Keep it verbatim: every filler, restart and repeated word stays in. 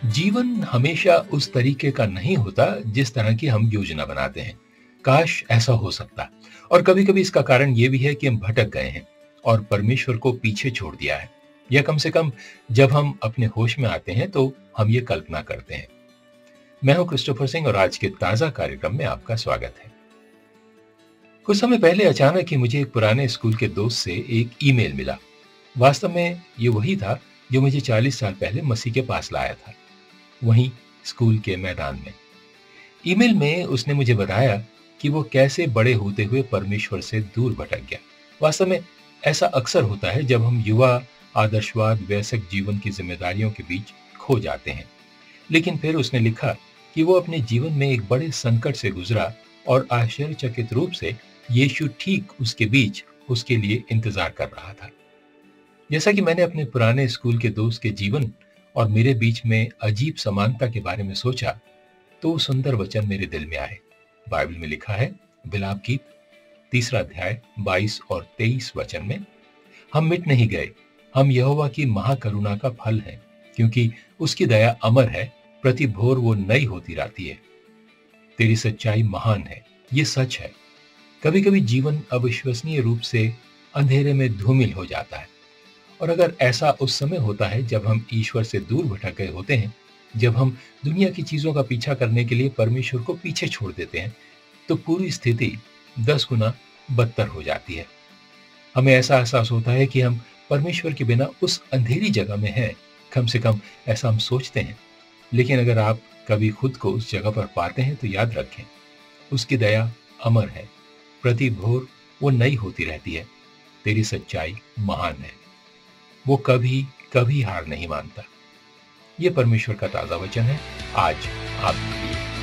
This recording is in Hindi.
जीवन हमेशा उस तरीके का नहीं होता जिस तरह की हम योजना बनाते हैं। काश ऐसा हो सकता। और कभी-कभी इसका कारण ये भी है कि हम भटक गए हैं और परमेश्वर को पीछे छोड़ दिया है। या कम से कम जब हम अपने होश में आते हैं तो हम ये कल्पना करते हैं। मैं हूं क्रिस्टोफर सिंह और आज के ताजा कार्यक्रम में आपका स्वागत है। कुछ समय पहले अचानक ही मुझे एक पुराने स्कूल के दोस्त से एक ईमेल मिला। वास्तव में ये वही था जो मुझे चालीस साल पहले मसीह के पास लाया था, वहीं स्कूल के मैदान में। ईमेल में उसने मुझे बताया कि वो कैसे बड़े होते हुए परमेश्वर से दूर भटक गया। वास्तव में ऐसा अक्सर होता है जब हम युवा आदर्शवाद वयस्क जीवन की जिम्मेदारियों के बीच खो जाते हैं। लेकिन फिर उसने लिखा कि वो अपने जीवन में एक बड़े संकट से गुजरा और आश्चर्यचकित रूप से यीशु ठीक उसके बीच उसके लिए इंतजार कर रहा था। जैसा कि मैंने अपने पुराने स्कूल के दोस्त के जीवन और मेरे बीच में अजीब समानता के बारे में सोचा, तो वो सुंदर वचन मेरे दिल में आए। बाइबल में लिखा है, विलाप गीत तीसरा अध्याय बाईस और तेईस वचन में, हम मिट नहीं गए, हम यहोवा की महाकरुणा का फल हैं, क्योंकि उसकी दया अमर है, प्रति भोर वो नई होती रहती है। तेरी सच्चाई महान है, ये सच है। कभी कभी जीवन अविश्वसनीय रूप से अंधेरे में धूमिल हो जाता है, और अगर ऐसा उस समय होता है जब हम ईश्वर से दूर भटक गए होते हैं, जब हम दुनिया की चीजों का पीछा करने के लिए परमेश्वर को पीछे छोड़ देते हैं, तो पूरी स्थिति दस गुना बदतर हो जाती है। हमें ऐसा एहसास होता है कि हम परमेश्वर के बिना उस अंधेरी जगह में हैं। कम से कम ऐसा हम सोचते हैं। लेकिन अगर आप कभी खुद को उस जगह पर पाते हैं तो याद रखें, उसकी दया अमर है, प्रति भोर वो नई होती रहती है। तेरी सच्चाई महान है, वो कभी कभी हार नहीं मानता। ये परमेश्वर का ताजा वचन है आज आपके लिए।